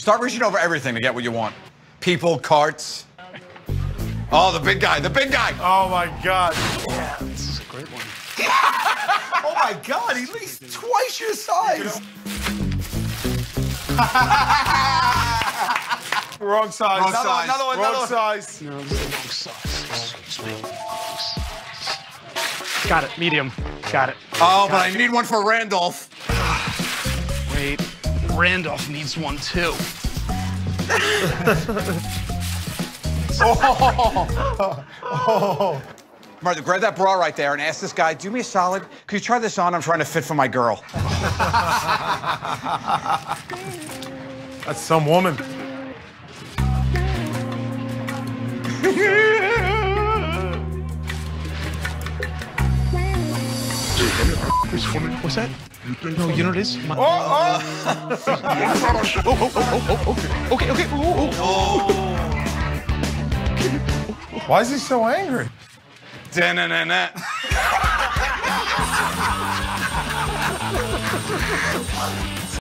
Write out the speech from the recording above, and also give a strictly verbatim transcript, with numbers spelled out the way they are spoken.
Start reaching over everything to get what you want. People, carts. Oh, the big guy, the big guy. Oh, my God. Yeah, this is a great one. Oh, my God, he's at least twice your size. Wrong size. Wrong another size. One, another one, Wrong another size. No, this is the wrong size. Excuse me. Got it, medium. Got it. Oh, Got but it. I need one for Randolph. Wait, Randolph needs one too. Oh. Oh. Martha, grab that bra right there and ask this guy, do me a solid. Could you try this on? I'm trying to fit for my girl. That's some woman. What's that? No, you know what it is? My Oh, oh. oh, oh, oh, oh, okay. Okay, okay. Oh, oh. Why is he so angry? Da-na-na-na.